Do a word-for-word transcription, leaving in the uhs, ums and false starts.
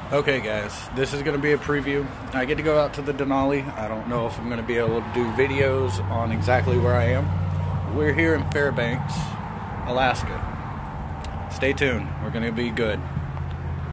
Okay guys, this is going to be a preview. I get to go out to the Denali. I don't know if I'm going to be able to do videos on exactly where I am. We're here in Fairbanks, Alaska. Stay tuned. We're going to be good.